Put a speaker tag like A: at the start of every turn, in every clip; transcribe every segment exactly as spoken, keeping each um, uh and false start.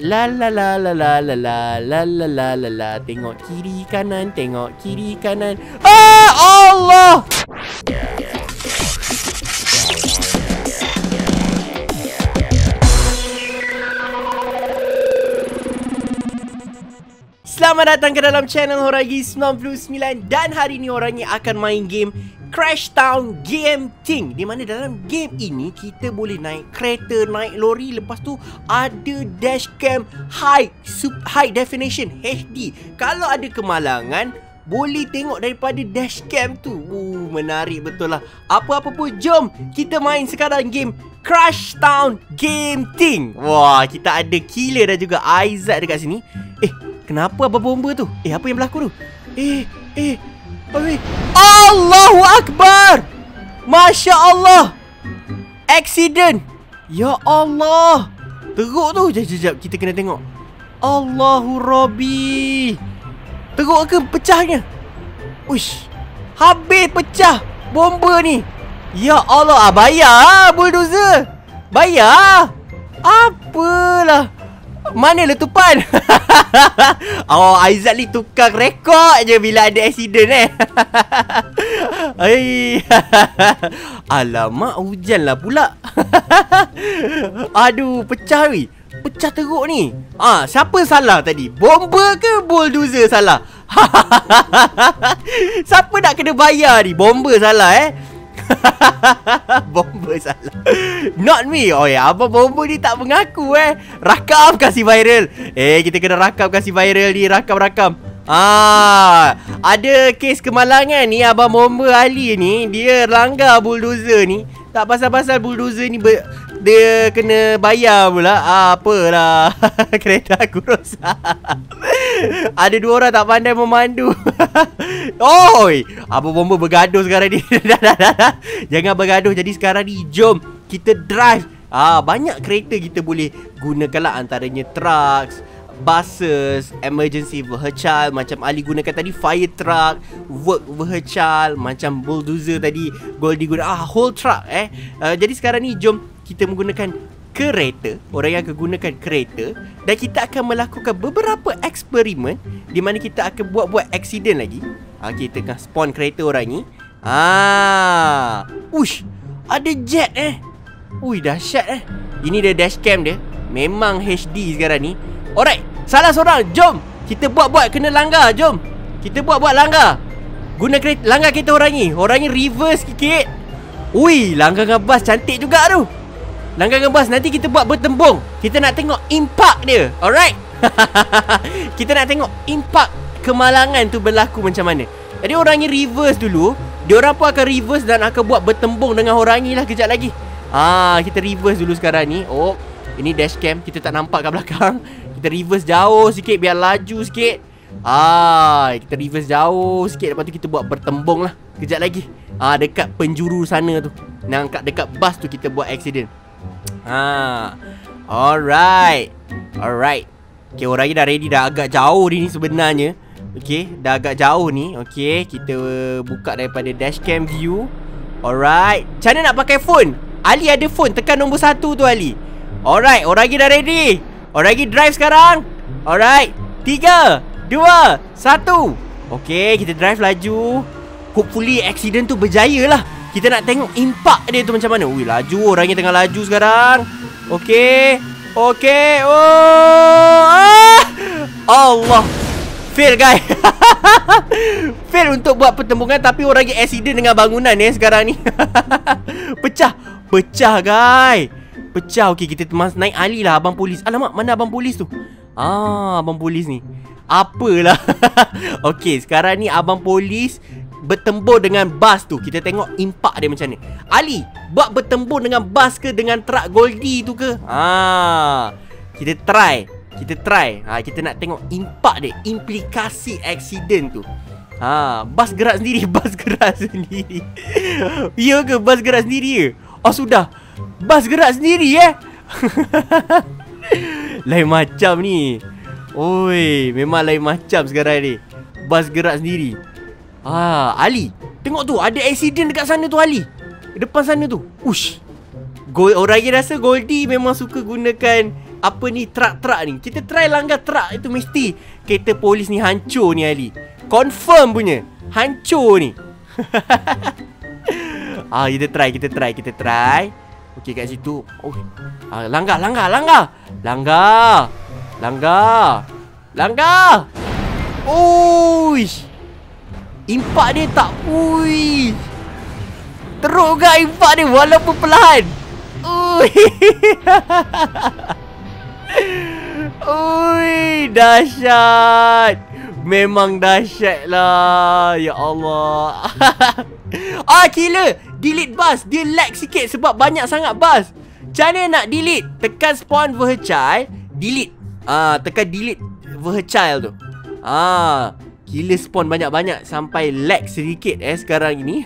A: La la la la la la la la la la la la. Tengok kiri kanan, tengok kiri kanan. Ah, Allah! Selamat datang ke dalam channel Horagi sembilan puluh sembilan. Dan hari ni orangnya akan main game Crashtown Game Thing, di mana dalam game ini kita boleh naik kereta, naik lori. Lepas tu ada dashcam high sub, high definition H D. Kalau ada kemalangan boleh tengok daripada dashcam tu. Uh, menarik betul lah. Apa-apa pun, jom kita main sekarang game Crashtown Game Thing. Wah, kita ada Killer dan juga Aizat dekat sini. Eh, kenapa apa bomba tu? Eh, apa yang berlaku tu? Eh, eh, eh. Allahu Akbar! Masya Allah! Accident! Ya Allah! Teruk tu. Sekejap, sekejap. Kita kena tengok. Allahu Rabbi! Teruk ke pecahnya? Uish! Habis pecah bomba ni. Ya Allah! Ah, bayar bulldozer! Bayar! Apalah! Mana letupan? Oh, Aizat ni tukang rekod je bila ada accident eh. Ay. Alamak, hujan lah pula. Aduh, pecah weh. Pecah teruk ni. Ah, siapa salah tadi? Bomba ke bulldozer salah? Siapa nak kena bayar ni? Bomba salah eh. Bomba salah. Not me. Oh ya, abang bomba ni tak mengaku eh. Rakam kasih viral. Eh, kita kena rakam kasih viral ni. Rakam-rakam. Ah, ada kes kemalangan ni. Abang bomba Ali ni, dia langgar bulldozer ni. Tak pasal-pasal bulldozer ni ber, dia kena bayar pula. Ah, apalah. Kereta aku rosak. Ada dua orang tak pandai memandu. Oi, abang bomba bergaduh sekarang ni. Jangan bergaduh. Jadi sekarang ni jom kita drive. Ah, banyak kereta kita boleh gunakan lah. Antaranya trucks, buses, emergency vehicle. Macam Ali gunakan tadi, fire truck, work vehicle. Macam bulldozer tadi, Goldie guna ah, whole truck eh. uh, Jadi sekarang ni jom kita menggunakan kereta. Orang yang akan gunakan kereta. Dan kita akan melakukan beberapa eksperimen di mana kita akan buat-buat accident lagi. ha, Kita akan spawn kereta orang ni. Ah, ush, ada jet eh. Ui, dahsyat eh. Ini dia dashcam dia. Memang H D sekarang ni. Alright, salah seorang. Jom kita buat-buat kena langgar. Jom kita buat-buat langgar. Guna kereta, langgar kereta orang ni. Orang ni reverse sikit. Ui, langgar dengan bas cantik juga tu. Langgar dengan bas. Nanti kita buat bertembung. Kita nak tengok impact dia. Alright. Kita nak tengok impact kemalangan tu berlaku macam mana. Jadi orang ni reverse dulu. Diorang pun akan reverse dan akan buat bertembung dengan orang ni lah kejap lagi. Ah, kita reverse dulu sekarang ni. Oh, ini dashcam. Kita tak nampak kat belakang. Kita reverse jauh sikit biar laju sikit. Ah, kita reverse jauh sikit. Lepas tu kita buat bertembung lah kejap lagi. Ah, dekat penjuru sana tu. Nang kat dekat bas tu kita buat accident. Ah, alright. Alright. Okay, orang ni dah ready. Dah agak jauh ni sebenarnya. Okay, dah agak jauh ni. Okay, kita buka daripada dashcam view. Alright. Macam mana nak pakai phone? Ali ada phone. Tekan nombor satu tu Ali. Alright, orang lagi dah ready. Orang lagi drive sekarang. Alright, tiga, dua, satu. Okay, kita drive laju. Hopefully accident tu berjaya lah. Kita nak tengok impact dia tu macam mana. Ui, laju. Orangnya tengah laju sekarang. Okay. Okay. Oh, ah! Allah. Fail guys. Fail untuk buat pertembungan. Tapi orang lagi accident dengan bangunan ni eh, sekarang ni. Pecah. Pecah guys. Pecah. Okay, kita mas naik Ali lah. Abang polis. Alamak, mana abang polis tu? Ah, abang polis ni. Apalah. Okay, sekarang ni abang polis bertembur dengan bas tu. Kita tengok impak dia macam ni. Ali, buat bertembur dengan bas ke dengan truk Goldie tu ke? Ah, kita try. Kita try. Ha, kita nak tengok impak dia, implikasi accident tu. Ha, bas gerak sendiri. Bas gerak sendiri. Ya ke bas gerak sendiri ke? Oh, sudah. Bas gerak sendiri eh. Lain macam ni. Oi, memang lain macam sekarang ni. Bas gerak sendiri. Ah, Ali, tengok tu, ada accident dekat sana tu Ali. Depan sana tu. Ush. Gold, orang lagi rasa Goldie memang suka gunakan apa ni, truck-truck ni. Kita try langgar truck itu, mesti kereta polis ni hancur ni Ali. Confirm punya hancur ni. Ah, kita try, kita try, kita try. Okey, kat situ. Oh. Ah, langgar, langgar, langgar. Langgar. Langgar. Langgar. Uish. Impak dia tak. Uish. Teruk gak impak dia walaupun perlahan. Ui. Ui, dahsyat. Memang dahsyat lah. Ya Allah. Ah, gila. Delete bus. Dia lag sikit sebab banyak sangat bus. Macam mana nak delete? Tekan spawn vehicle, delete. Ah, tekan delete vehicle tu. Ah, gila spawn banyak-banyak sampai lag sedikit eh sekarang ini.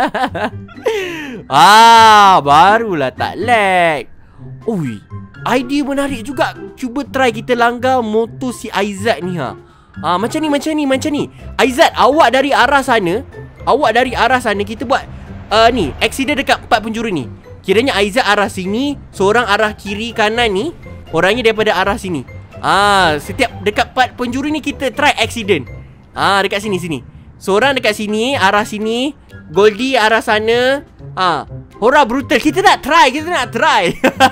A: Ah, barulah tak lag. Ui, idea menarik juga. Cuba try kita langgar motor si Aizat ni ha. Ah, macam ni, macam ni, macam ni. Aizat, awak dari arah sana. Awak dari arah sana kita buat uh, ni, accident dekat empat penjuru ni. Kiranya Aizat arah sini, seorang arah kiri kanan ni, orangnya daripada arah sini. Ah, setiap dekat empat penjuru ni kita try accident. Ah, dekat sini sini. Seorang dekat sini, arah sini, Goldie arah sana. Ah, Hora brutal. Kita nak try, kita nak try.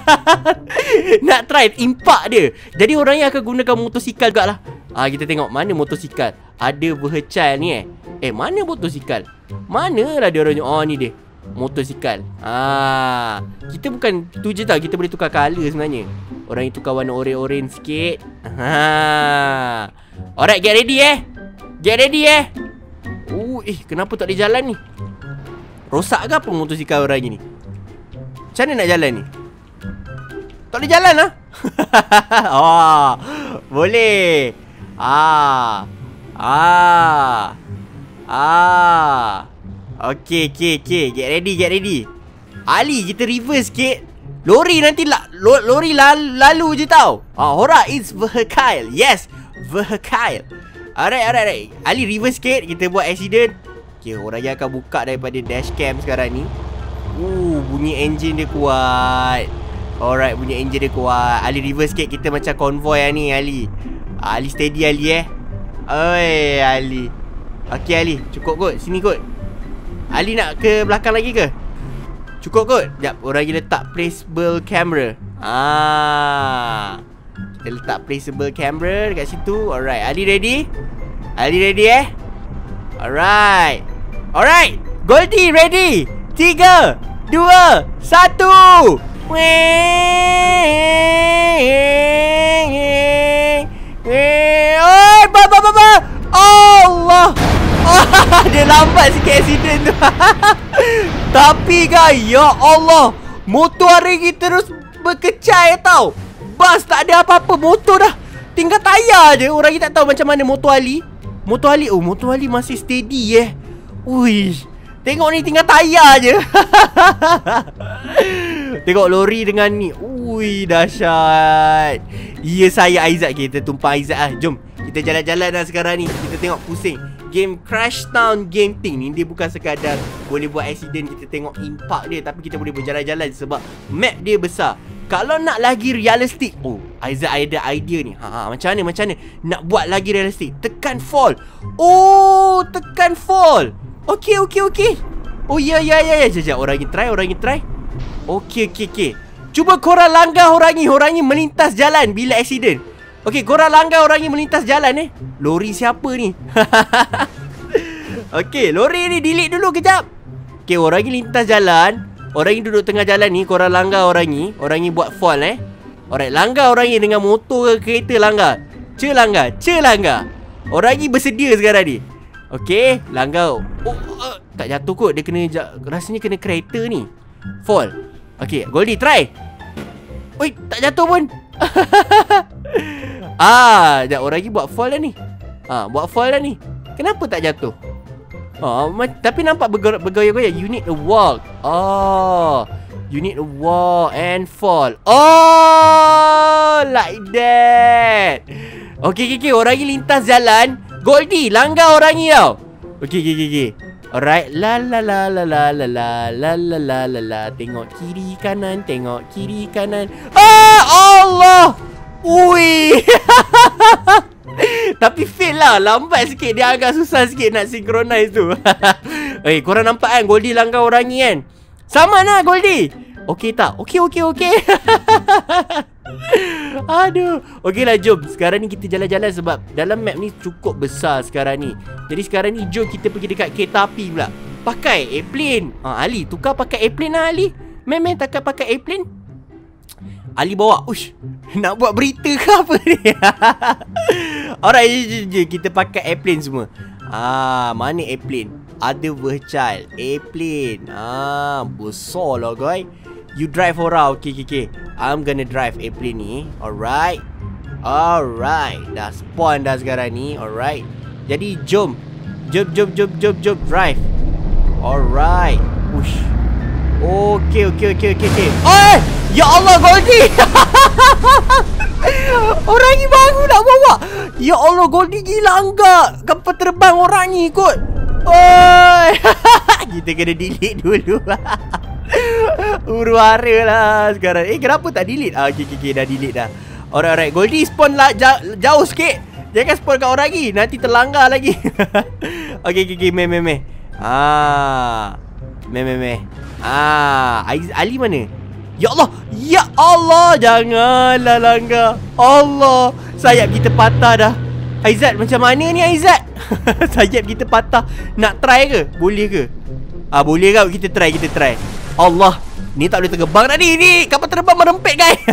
A: Nak try impak dia. Jadi orangnya akan gunakan motosikal juga lah. Ah, kita tengok mana motosikal. Ada vehicle ni eh. Eh, mana motosikal? Manalah dia orangnya. Oh, ni dia. Motosikal. Ah, kita bukan tu je tau, kita boleh tukar color sebenarnya. Orang itu tukar warna oren-oren sikit. Ha. Alright, get ready eh. Get ready eh. Oh, eh kenapa tak boleh jalan ni? Rosak ke apa motosikal orang ni? Macam mana nak jalan ni? Tak boleh jalan lah. Oh, boleh. Ah. Ah. Ah. Okay, okay, okay. Get ready, get ready. Ali, kita reverse sikit. Lori nanti la lori lalu, lalu je tau. Ah, Hora is vehicle. Yes, vehicle. Alright, alright, alright. Ali reverse sikit. Kita buat accident. Okay, orangnya akan buka daripada dashcam sekarang ni. Uh, bunyi engine dia kuat. Alright, bunyi engine dia kuat. Ali reverse sikit. Kita macam konvoy lah ni, Ali. Ali steady, Ali eh. Oi, Ali. Okay, Ali. Cukup kot. Sini kot. Ali nak ke belakang lagi ke? Cukup kot. Sekejap, orang lagi letak placeable camera. Ah, kita letak placeable camera dekat situ. Alright, Ali ready? Ali ready eh? Alright. Alright, Goldie ready. Tiga, dua, satu. Oi, baba baba. Allah. Dia lambat sikit accident tu. Tapi guys, ya Allah, motor hari ni terus berkecai tau. Bas tak ada apa-apa, motor dah tinggal tayar je. Orang ni tak tahu macam mana motor Ali. Motor Ali, oh motor Ali masih steady eh. Ui, tengok ni tinggal tayar je. Tengok lori dengan ni. Ui, dahsyat. Ya saya Aizat, kita tumpah Aizat lah. Jom kita jalan-jalan dah sekarang ni. Kita tengok pusing. Game Crash Town Game Thing ni dia bukan sekadar boleh buat accident, kita tengok impak dia, tapi kita boleh berjalan-jalan sebab map dia besar. Kalau nak lagi realistik, oh Aizat ada idea ni. Ha, ha macam mana macam mana nak buat lagi realistik? Tekan fall. Oh, tekan fall. Okey okey okey. Oh ya ya ya ya. Jap, orang ni try, orang ni try. Okey okey okey. Cuba korang langgar orang ni, orang ni melintas jalan bila accident. Okey, korang langgar orang ni melintas jalan eh. Lori siapa ni? Okey, lori ni delete dulu kejap. Okey, orang ni lintas jalan. Orang ni duduk tengah jalan ni, korang langgar orang ni. Orang ni buat fall eh. Alright, langgar orang ni dengan motor ke kereta langgar. Ce langgar, ce langgar. Orang ni bersedia sekarang ni. Okey, langgar. Oh, uh, tak jatuh kot. Dia kena, rasanya kena kereta ni. Fall. Okey, Goldie try. Oi, tak jatuh pun. Ah, sekejap, orang lagi buat fall dah ni. Ah, buat fall dah ni. Kenapa tak jatuh? Oh, tapi nampak bergoyang-goyang. You need to walk. Oh, you need to walk and fall. Oh, like that. Okay, okay, okay. Orang ni lintas jalan. Goldie, langgar orang ni tau. Okay, okay, okay, okay. Alright. La la la la la la la la la la la la. Tengok kiri kanan, tengok kiri kanan. Ah, Allah. Ui. Tapi fail lah. Lambat sikit. Dia agak susah sikit nak synchronize tu. Eh, korang nampak kan Goldie langgar orang ni kan? Sama lah Goldie. Okey tak? Okey, okey, okey. Aduh. Okey lah, jom. Sekarang ni kita jalan-jalan sebab dalam map ni cukup besar sekarang ni. Jadi sekarang ni jom kita pergi dekat kereta api pula. Pakai airplane. Ha, Ali, tukar pakai airplane lah Ali. Mem-mem takkan pakai airplane. Ali bawa. Ush. Nak buat berita ke apa ni? Alright, je, je, je. Kita pakai airplane semua. Ah, mana airplane? Ada virtual airplane. Ah, besar lah guys. You drive orang. Okay, okay, okay. I'm gonna drive airplane ni. Alright. Alright. Dah spawn dah sekarang ni. Alright. Jadi jom. Jom, jom, jom, jom, jom. Drive. Alright. Ush. Okay, okay, okay, okay, okay. Oh! Ya Allah, Goldie. Orang ni baru nak bawa. Ya Allah, Goldie gila enggak. Kapal terbang orang ni kot. Oi. Kita kena delete dulu. Huru-hara lah sekarang. Eh, kenapa tak delete? Ah, okay, okay, okay, dah delete dah. Alright, alright. Goldie spawn lah jauh, jauh sikit. Jangan spawn kat orang lagi. Nanti terlanggar lagi. Okay, okay, okay. Meh, meh, meh. Ah. Meh, meh, meh. Ah. Ali mana? Ya Allah. Ya Allah. Janganlah langgar. Allah. Sayap kita patah dah. Aizat, macam mana ni Aizat? Sayap kita patah. Nak try ke? Boleh ke? Ah, boleh ke? Kita try, kita try. Allah. Ni tak boleh terbang tadi. Ni kapal terbang merempet guys.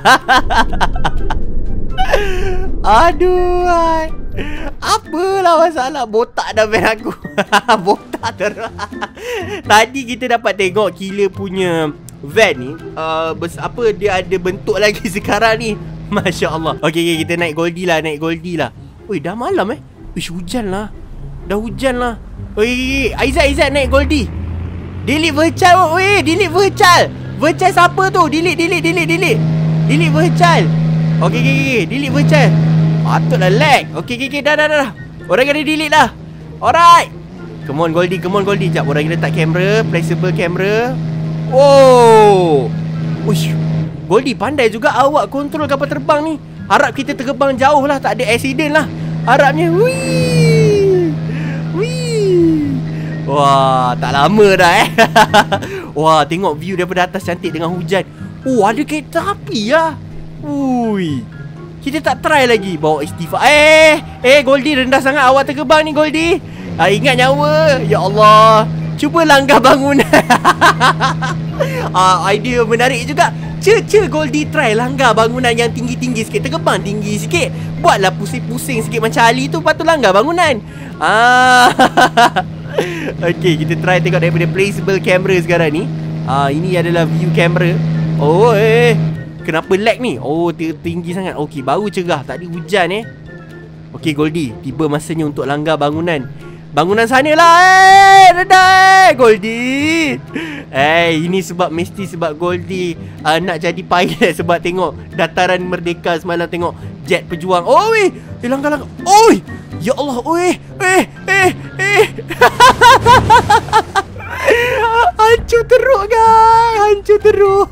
A: Aduh ay. Apalah masalah. Botak dah main aku. Botak terus. Tadi kita dapat tengok killer punya van ni uh, apa dia ada bentuk lagi sekarang ni. Masya Allah. Okay, okay, kita naik Goldie lah. Naik Goldie lah. Ui, dah malam eh. Uish, hujan lah. Dah hujan lah. Ui, Aizat, Aizat naik Goldie. Delete virtual. Ui, delete virtual. Virtual siapa tu? Delete, delete, delete, delete. Delete virtual. Okay, okay, okay. Delete virtual. Patutlah lag. Okay, okay, okay. Dah, dah, dah. Orang kena delete dah. Alright. Come on Goldie, come on Goldie. Sekejap, orang kena letak kamera. Flexible kamera. Oh. Uish. Goldie, pandai juga awak kontrol kapal terbang ni. Harap kita terbang jauh lah. Tak ada accident lah. Harapnya. Wih. Wih. Wah, tak lama dah eh. Wah, tengok view daripada atas cantik dengan hujan. Oh, ada kereta api lah. Ui. Kita tak try lagi bawa istighfar. Eh, eh Goldie, rendah sangat awak terbang ni Goldie. Ah, ingat nyawa. Ya Allah. Cuba langgar bangunan. Ah, idea menarik juga. Cer-cer Goldie try langgar bangunan yang tinggi-tinggi sikit. Terbang tinggi sikit. Buatlah pusing-pusing sikit macam Ali tu. Lepas tu langgar bangunan. Ah. Okay, kita try tengok daripada flexible camera sekarang ni. Ah, ini adalah view camera. Oh, eh. Kenapa lag ni? Oh, tinggi sangat. Okay, baru cerah. Tadi hujan eh. Okay, Goldie. Tiba masanya untuk langgar bangunan. Bangunan sana lah. Eh, redai Goldie. Eh, ini sebab mesti sebab Goldie uh, nak jadi pilot. Sebab tengok dataran merdeka semalam. Tengok jet pejuang. Oh, weh. Dia langgar-langgar. Oh, ya Allah. Weh. Eh, eh, eh. Hancur teruk guys. Hancur teruk.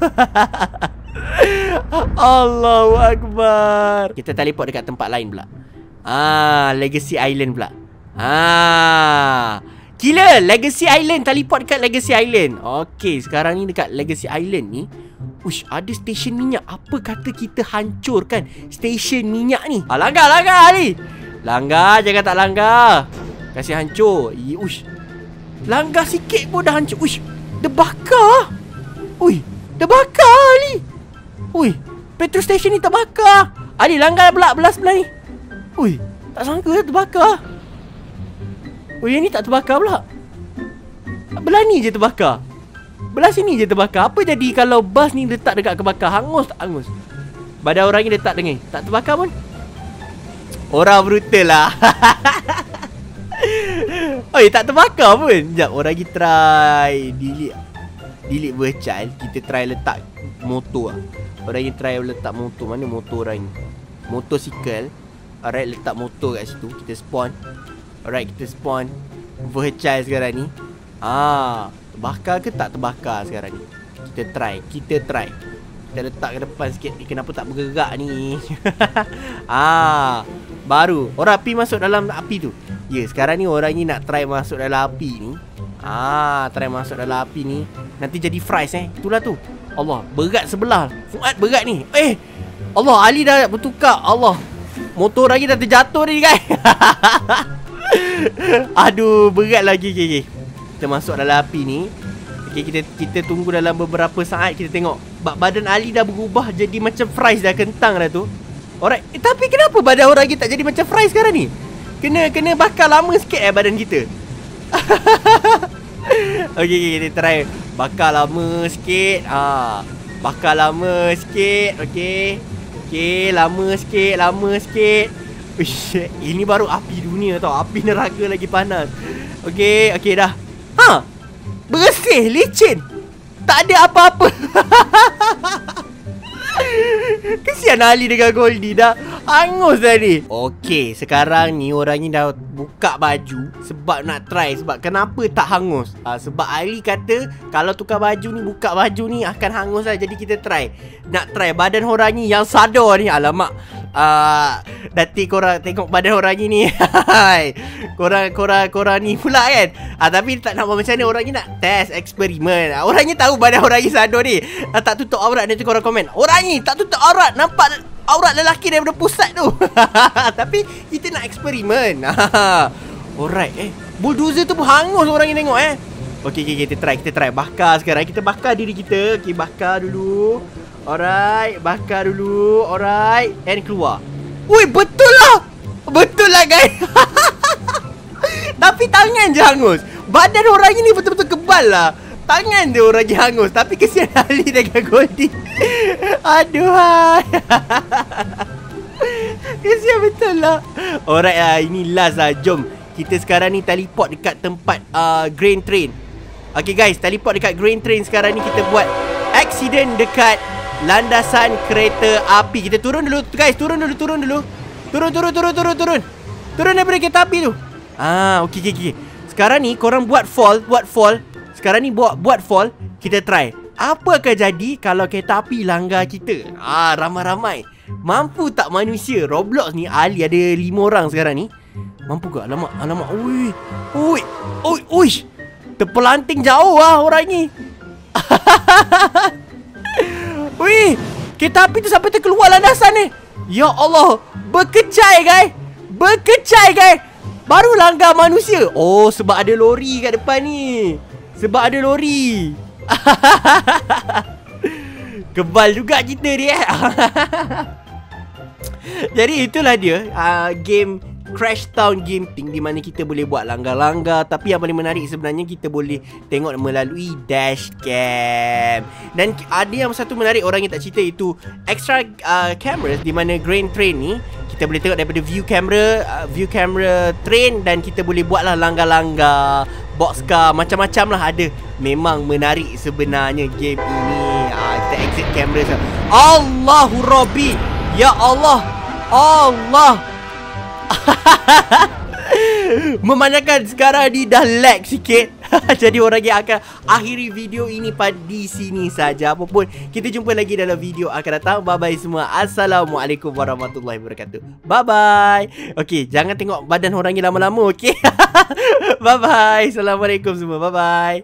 A: Allahu Akbar. Kita teleport dekat tempat lain pula. Ah, Legacy Island pula. Ah, gila, Legacy Island. Teleport dekat Legacy Island. Okay, sekarang ni dekat Legacy Island ni. Ush, ada stesen minyak. Apa kata kita hancurkan stesen minyak ni? Ah, langgar, langgar ni. Langgar, jangan tak langgar. Kasih hancur. Ush, langgar sikit pun dah hancur. Ush, dia bakar. Ui, dia bakar ni. Ui, petrol station ni terbakar. Ali, langgar pula belah sebelah ni. Ui, tak sangka terbakar. Ui, yang ni tak terbakar pula. Belah ni je terbakar. Belah sini je terbakar. Apa jadi kalau bas ni letak dekat kebakar? Hangus tak hangus? Badan orang ni letak dengan tak terbakar pun. Orang brutal lah. Oi, tak terbakar pun. Sekejap, orang lagi try delete. Delete virtual. Kita try letak motor lah. Orang ni try letak motor. Mana motor orang ni? Motosikal. Alright, letak motor kat situ. Kita spawn. Alright, kita spawn virtual sekarang ni. Ah, terbakar ke tak terbakar sekarang ni? Kita try. Kita try. Kita letak ke depan sikit ni. Kenapa tak bergerak ni? Ah, baru. Orang api masuk dalam api tu. Ya, sekarang ni orang ni nak try masuk dalam api ni. Ah, try masuk dalam api ni. Nanti jadi fries eh. Itulah tu. Allah, berat sebelah. Fuad berat ni. Eh, Allah, Ali dah bertukar. Allah, motor lagi dah terjatuh ni guys. Aduh, berat lagi. Okay, okay. Kita masuk dalam api ni. Okay, kita kita tunggu dalam beberapa saat. Kita tengok badan Ali dah berubah jadi macam fries dah, kentang dah tu. Alright, eh, tapi kenapa badan orang kita tak jadi macam fries sekarang ni? Kena kena bakar lama sikit eh badan kita. Okay, okay, kita try bakar lama sikit. Ah, bakar lama sikit. Okay. Okay, lama sikit, lama sikit. Uish, ini baru api dunia tau. Api neraka lagi panas. Okay, okay dah. Ha, bersih, licin. Tak ada apa-apa. Kesian Ali dengan Goldie dah hangus tadi. Okey, sekarang ni orang ni dah buka baju sebab nak try. Sebab kenapa tak hangus? ha, Sebab Ali kata kalau tukar baju ni, buka baju ni akan hangus lah. Jadi kita try. Nak try badan orang ni yang sadar ni. Alamak, uh, nanti korang tengok badan orang ni. Korang korang korang ni pula kan. ha, Tapi tak nak buat macam mana. Orang ni nak test eksperimen. ha, Orang ni tahu badan orang ni sadar ni. ha, Tak tutup aurat. Nanti korang komen, orang ni tak tutup aurat, nampak aurat lelaki daripada pusat tu. Tapi kita nak eksperimen. Alright, eh, bulldozer tu pun hangus orang yang tengok eh. Okay, okay, kita try, kita try bakar sekarang. Kita bakar diri kita. Okay, bakar dulu. Alright, bakar dulu. Alright, and keluar. Ui, betul lah. Betul lah guys. Tapi tangan je hangus. Badan orang ini betul-betul kebal lah. Tangan dia orang je hangus. Tapi kesian Ali dengan Goldie. Aduh. Kesian betul lah. Alright lah, ini last lah. Jom kita sekarang ni teleport dekat tempat uh, Grain Train. Okay guys, teleport dekat Grain Train. Sekarang ni kita buat accident dekat landasan kereta api. Kita turun dulu guys. Turun dulu, turun dulu. Turun, turun, turun, turun, turun. Turun daripada kereta api tu. Ah, okay, okay, okay. Sekarang ni korang buat fall. Buat fall. Sekarang ni buat buat fall. Kita try. Apa akan jadi kalau kereta api langgar kita? Ah, ramai-ramai. Mampu tak manusia? Roblox ni Ali ada lima orang sekarang ni. Mampu ke? Alamak, alamak. Ui. Ui. Ui, ui. Terpelanting jauh lah orang ni. Ui. Kereta api tu sampai terkeluar landasan ni. Ya Allah. Berkecai guys. Berkecai guys. Baru langgar manusia. Oh, sebab ada lori kat depan ni. Sebab ada lori. Kebal juga kita ni eh. Jadi itulah dia uh, game Crash Town Gaming, di mana kita boleh buat langgar-langgar. Tapi yang paling menarik sebenarnya kita boleh tengok melalui dashcam. Dan ada yang satu menarik orang yang tak cerita, itu extra uh, cameras, di mana Grain Train ni kita boleh tengok daripada view camera, uh, view camera train. Dan kita boleh buatlah langgar-langgar, boxcar, macam-macam lah ada. Memang menarik sebenarnya game ini. uh, Kita exit kamera. Allahu Rabbi. Ya Allah. Allah. Memandangkan sekarang ni dah lag sikit. Jadi orang yang akan akhiri video ini pada di sini saja. Apapun, kita jumpa lagi dalam video akan datang. Bye bye semua. Assalamualaikum warahmatullahi wabarakatuh. Bye bye. Okay, jangan tengok badan orang yang lama-lama. Okay. Bye bye. Assalamualaikum semua. Bye bye.